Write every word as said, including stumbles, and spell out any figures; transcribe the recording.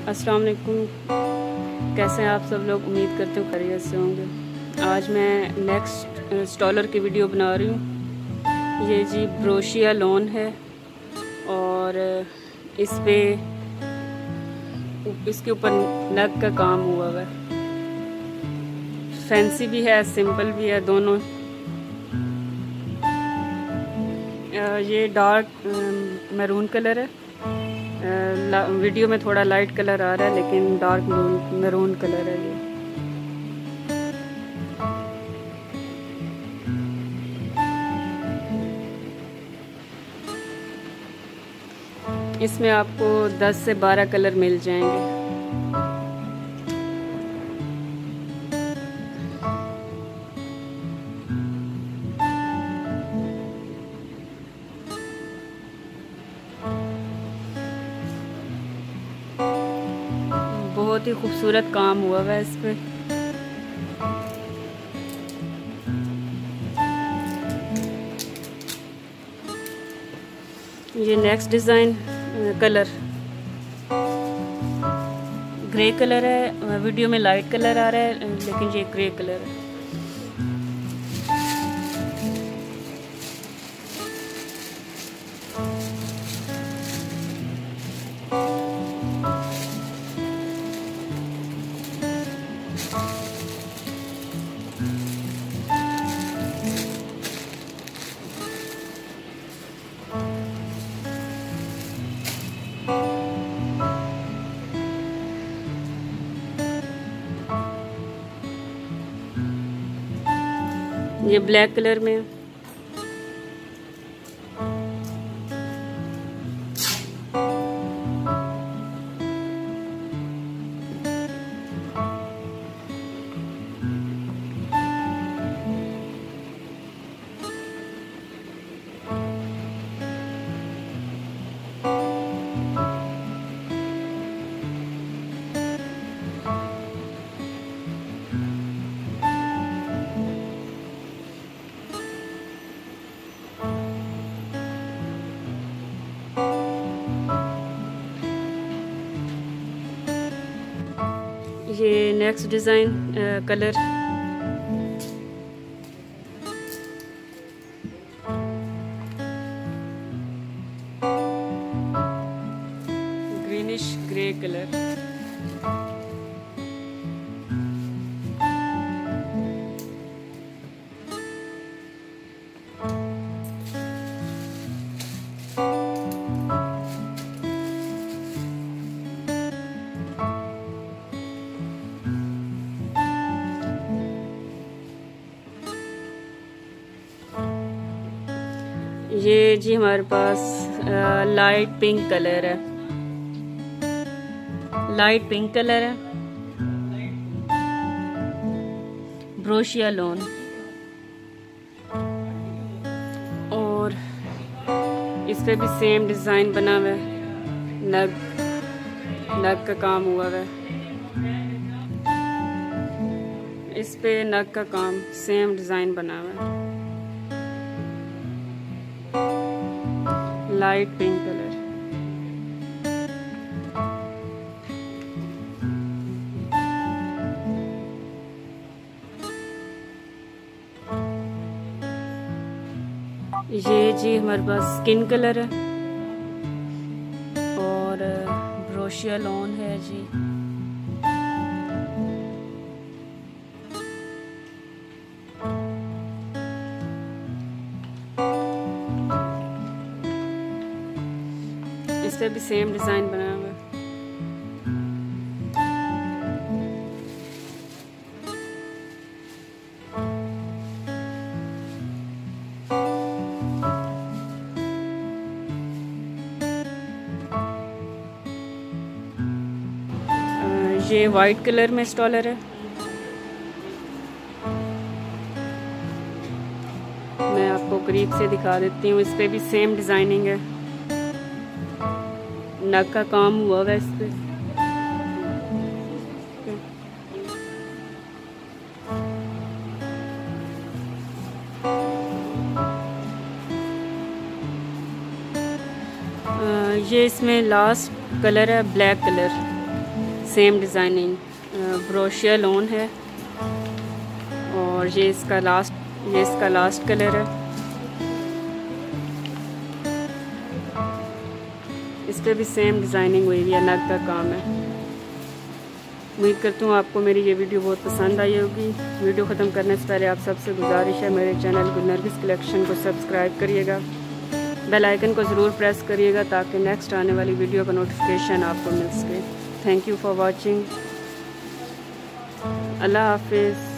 अस्सलाम वालेकुम। कैसे हैं आप सब लोग? उम्मीद करते हो खैरियत से होंगे। आज मैं नेक्स्ट स्टॉलर की वीडियो बना रही हूँ। ये जी ब्रोशिया लॉन है और इस पे इसके ऊपर नग का काम हुआ हुआ है। फैंसी भी है, सिंपल भी है, दोनों। ये डार्क मैरून कलर है। वीडियो में थोड़ा लाइट कलर आ रहा है लेकिन डार्क मैरून कलर है ये। इसमें आपको दस से बारह कलर मिल जाएंगे। बहुत ही खूबसूरत काम हुआ हुआ है इस पे। ये next design colour grey colour है। वीडियो में लाइट कलर आ रहा है लेकिन ये ग्रे कलर है। ये ब्लैक कलर में है। ये next design colour greenish grey colour. ये जी हमारे पास आ, लाइट पिंक कलर है। लाइट पिंक कलर है। ब्रोशिया लॉन। और इस पे भी सेम डिज़ाइन बना हुआ है। नग नग का काम हुआ है। इस पे नग का काम सेम डिज़ाइन बना हुआ है। Light pink colour. ये जी हमारे पास स्किन कलर है और ब्रोशिया लॉन है जी। इस पे भी सेम डिज़ाइन बना हुआ है। ये वाइट कलर में स्टॉलर है। मैं आपको करीब से दिखा देती हूँ। इस पे भी सेम डिज़ाइनिंग है। नग का काम हुआ हुआ है इस पे। ये इसमें लास्ट कलर है ब्लैक कलर। सेम डिज़ाइनिंग ब्रोशिया लोन है और ये इसका लास्ट ये इसका लास्ट कलर है। इस पर भी सेम डिज़ाइनिंग हुई हुई है, नग का काम है। उम्मीद करती हूँ आपको मेरी ये वीडियो बहुत पसंद आई होगी। वीडियो ख़त्म करने से पहले आप सबसे गुजारिश है मेरे चैनल गुलनरगिस कलेक्शन को सब्सक्राइब करिएगा, बेल आइकन को ज़रूर प्रेस करिएगा ताकि नेक्स्ट आने वाली वीडियो का नोटिफिकेशन आपको मिल सके। Thank you for watching. अल्लाह हाफिज़।